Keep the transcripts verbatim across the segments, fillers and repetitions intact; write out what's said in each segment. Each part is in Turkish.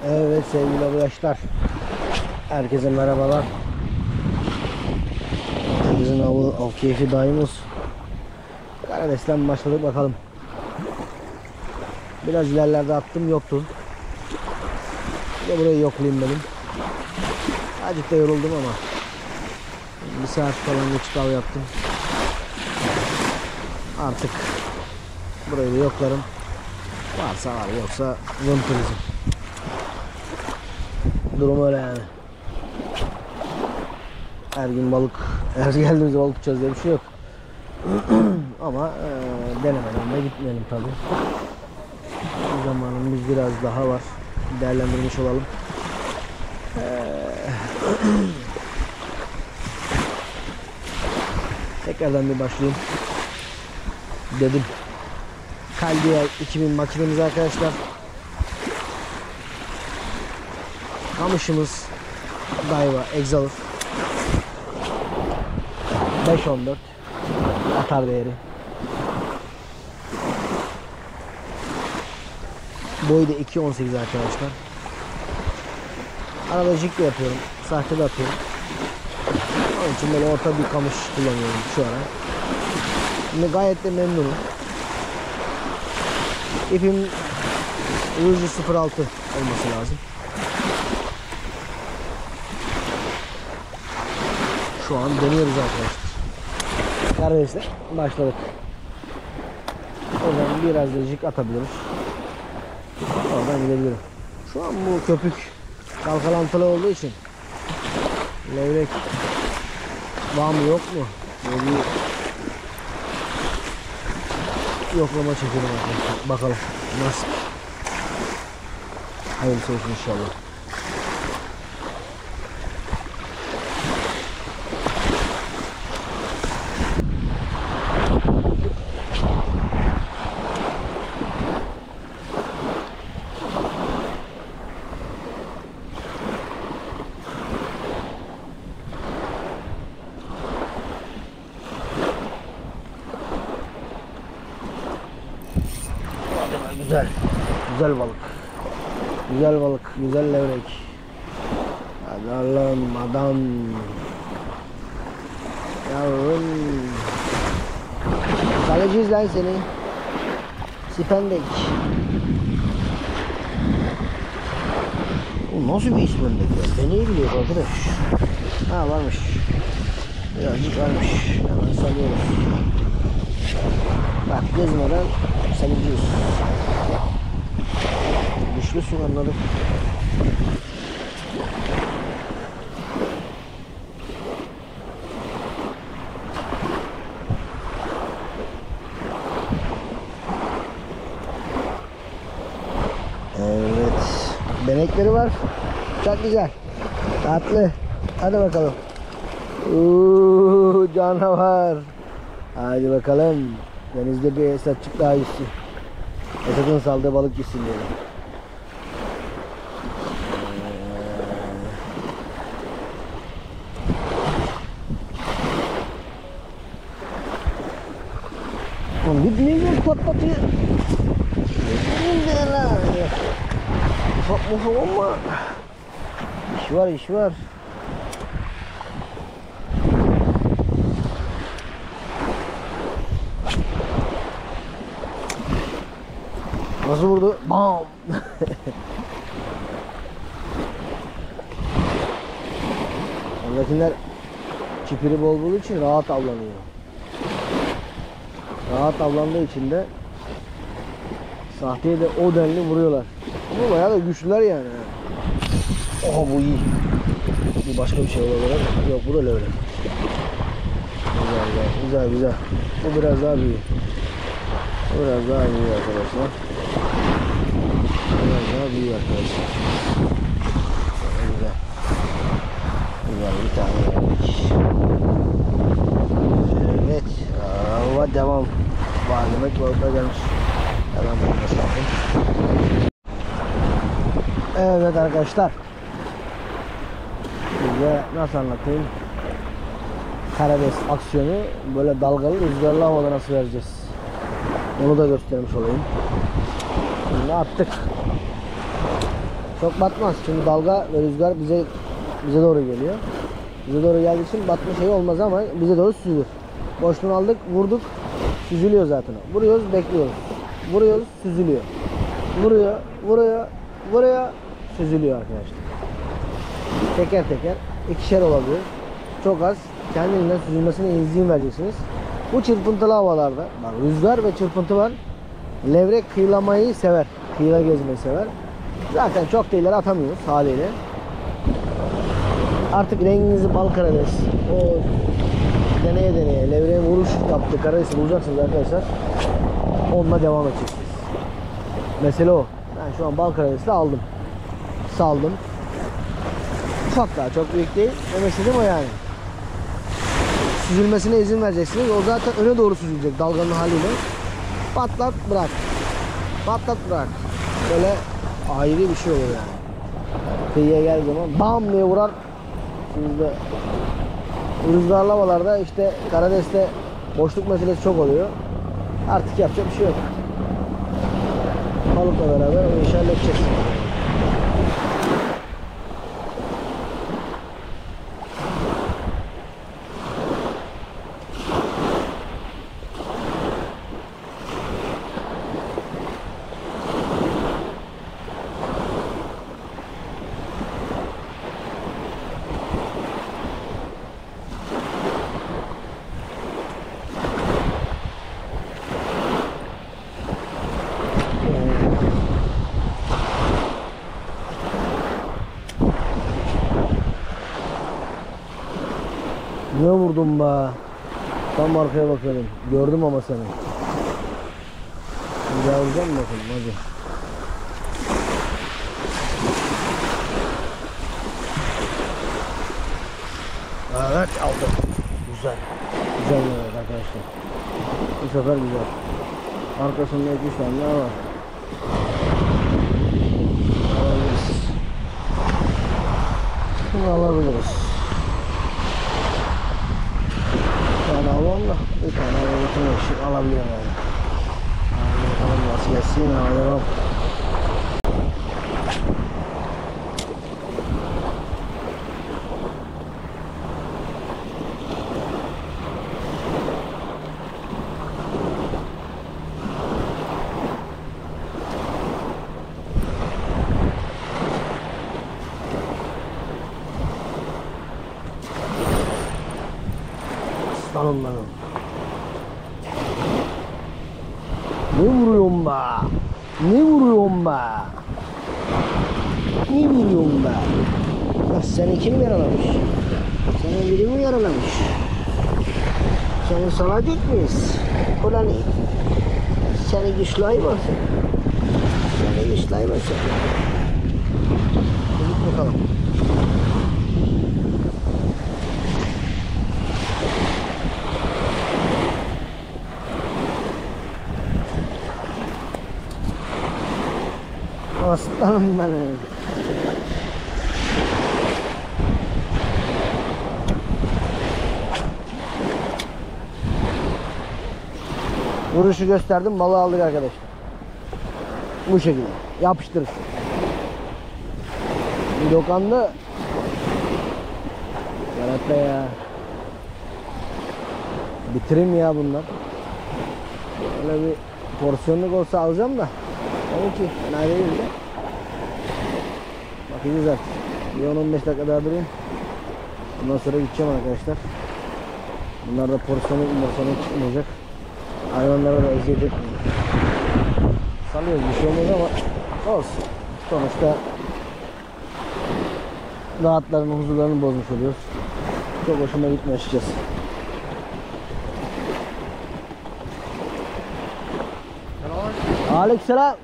Evet sevgili arkadaşlar, herkese merhabalar. Herkesin av, av keyfi daim olsun. Karades'ten başladık bakalım. Biraz ilerlerde attım, yoktu. Bir de burayı yoklayayım dedim. Azıcık da yoruldum ama bir saat falan geçik av yaptım. Artık burayı da yoklarım. Varsa var, yoksa vın turizm. Durum öyle yani. Her gün balık, her geldiğimizde balık tutacağız diye bir şey yok. Ama e, denemeden de gitmeyelim tabi. Zamanımız biraz daha var. Değerlendirmiş olalım. Ee, tekrardan bir başlayayım dedim. Caldia iki bin makinemiz arkadaşlar. Kamışımız Daiwa Exalur beş on dört atar değeri. Boyu da iki on sekiz arkadaşlar. Arada jig de yapıyorum, sahte de atıyorum. Onun için böyle orta bir kamış kullanıyorum şu ara. Şimdi gayet de memnunum. İpim Rouge sıfır altı olması lazım. Şu an deniyoruz arkadaşlar. Karades'le başladık. O zaman biraz da jig atabiliriz. Oradan gidebilirim. Şu an bu köpük kalkalantılı olduğu için levrek var mı yok mu? Böyle bir yoklama çekelim arkadaşlar. Bakalım nasıl. Hayırlısı olsun inşallah. Güzel, güzel balık, güzel balık, güzel levrek. Hadi Allah'ım adam, yavrum, kaleciyiz lan seni, Sipendek. Bu nasıl bir Sipendek ya? Beni iyi biliyor arkadaş. Ha varmış, birazcık varmış, hemen salıyoruz. Bak gezmeden salıyoruz. Güçlüsün, anladım. Evet. Benekleri var. Çok güzel. Tatlı. Hadi bakalım. Uuu, canavar. Hadi bakalım. Denizde bir esatçık daha gitsin. Esat'ın saldığı balık gitsin diyelim. Bir milyon patlatıyor. Bir milyon lan. Ufak ufak ama iş var, iş var. Nasıl vurdu? Bam! Oradakiler çipiri bol olduğu için rahat avlanıyor. Rahat avlandığı için de sahteye de o denli vuruyorlar. Ama bayağı da güçlüler yani. Oha, bu iyi. Bu başka bir şey olabilir. Yok, bu da öyle. Güzel, güzel, güzel, güzel. Bu biraz daha büyük. Bu biraz daha büyük arkadaşlar. Biraz daha büyük arkadaşlar. Güzel. Güzel bir tane verdik. Evet. Hava devam. Var demek balıklar gelmiş. Hemen bunu sakın. Evet arkadaşlar. Size nasıl anlatayım? Karades aksiyonu böyle dalgalı rüzgarlı havada nasıl vereceğiz? Onu da göstermiş olayım. Şimdi attık. Çok batmaz çünkü dalga ve rüzgar bize bize doğru geliyor. Bize doğru geldiği için batma şeyi olmaz ama bize doğru süzülür. Boşluğunu aldık, vurduk, süzülüyor zaten o. Vuruyoruz, bekliyoruz. Vuruyoruz, süzülüyor. Vuruyor, vuruyor, vuruyor, süzülüyor arkadaşlar. Teker teker, ikişer olabilir. Çok az, kendiliğinden süzülmesine izin vereceksiniz. Bu çırpıntılı havalarda, bak rüzgar ve çırpıntı var. Levrek kıyılamayı sever, kıyıla gezmeyi sever. Zaten çok da ileri atamıyoruz haliyle. Artık renginizi bal karades, o deneye deneye levreye vuruş yaptı karadesi bulacaksınız arkadaşlar. Onunla devam edeceksiniz. Mesele o. Ben şu an bal karadesi aldım. Saldım. Ufak daha, çok büyük değil. Demek istediğim o yani. Süzülmesine izin vereceksiniz. O zaten öne doğru süzülecek dalganın haliyle. Patlat bırak. Patlat bırak. Böyle ayrı bir şey olur yani. Kıyıya geldiği zaman bam diye vurar. Şimdi rüzgarlı havalarda işte karadeste boşluk meselesi çok oluyor. Artık yapacak bir şey yok. Balıkla beraber o işi halledeceğiz. Niye vurdum be? Tam arkaya bakalım. Gördüm ama seni. Bir daha vuracağım mı bakalım hadi. Evet aldım. Güzel. Güzel evet arkadaşlar. Bu sefer güzel. Arkasında iki üç tane daha var. Alabiliriz. Bunu alabiliriz. Bir tane alalım da bir tane alalım da alabilirim yani. Bakalım nasıl gelsin alalım. Aslanım benim. Ne vuruyorsun be? Ne vuruyorsun be? Ne vuruyorsun be? Ya seni kim yaralamış? Seni biri mi yaralamış? Seni salacak mıyız? Ulan seni güçlü hayvan. Seni güçlü hayvan sen. Git bakalım. Aslanım benim. Vuruşu gösterdim, balığı aldık arkadaşlar. Bu şekilde yapıştırır. Bir dokandı. Yaratma ya. Bitireyim ya bunlar. Öyle bir porsiyonluk olsa alacağım da. Tabii ki fena değil de. Bakacağız artık. Bir on on beş dakika daha durayım. Bundan sonra gideceğim arkadaşlar. Bunlar da porsiyonluk porsiyonluk çıkmayacak. Hayvanlara da eziyet etmiyor. Salıyoruz bir şey olmaz ama olsun. Sonuçta rahatlarını, huzurlarını bozmuş oluyoruz. Çok hoşuma gitmiyor açıkçası. Aleykümselam.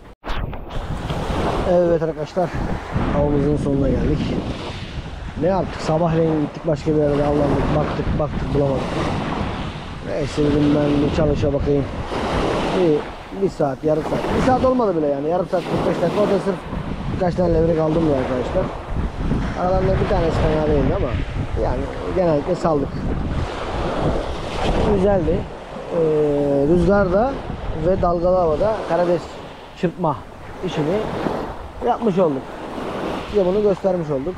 Evet arkadaşlar, avımızın sonuna geldik. Ne yaptık? Sabahleyin gittik başka bir yerde avlandık, baktık baktık bulamadık. Neyse dedim ben bir çalışa bakayım. Bir, bir saat, yarım saat. Bir saat olmadı bile yani. Yarım saat, kırk beş dakika. Orada sırf birkaç tane levrek aldım ya arkadaşlar. Aralarında bir tanesi fena değildi ama yani genellikle saldık. Güzeldi. Ee, rüzgarda ve dalgalı havada karides çırpma işini yapmış olduk. Size bunu göstermiş olduk.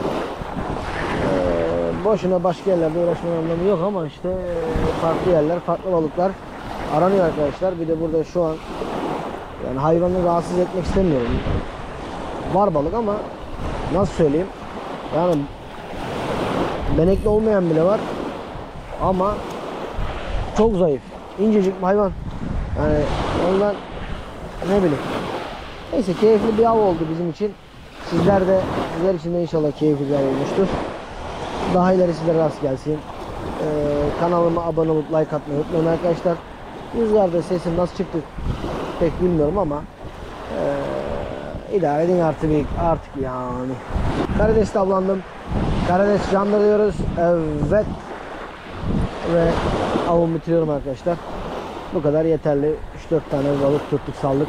Ee, boşuna başka yerlerde uğraşmanın anlamı yok ama işte farklı yerler, farklı balıklar aranıyor arkadaşlar. Bir de burada şu an yani hayvanı rahatsız etmek istemiyorum. Var balık ama nasıl söyleyeyim? Yani benekli olmayan bile var ama çok zayıf. İncecik bir hayvan. Yani ondan ne bileyim. Neyse keyifli bir av oldu bizim için. Sizler de sizler için de inşallah keyifli bir av olmuştur. Daha ilerisi de rast gelsin. Ee, kanalıma abone olup like atmayı unutmayın arkadaşlar. Rüzgarda sesim nasıl çıktı pek bilmiyorum ama ee, idare edin artık, artık yani. Karides'te avlandım. Karides candır diyoruz. Evet. Ve avımı bitiriyorum arkadaşlar. Bu kadar yeterli. üç dört tane balık tuttuk, saldık.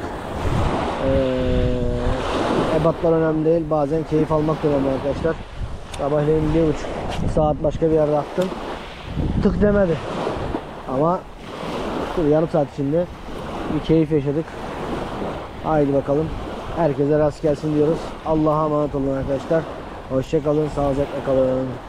Ee, ebatlar önemli değil. Bazen keyif almak da önemli arkadaşlar. Sabahleyin bir buçuk saat başka bir yerde attım. Tık demedi. Ama yarım saat içinde bir keyif yaşadık. Haydi bakalım. Herkese rast gelsin diyoruz. Allah'a emanet olun arkadaşlar. Hoşça kalın, sağlıcakla kalın.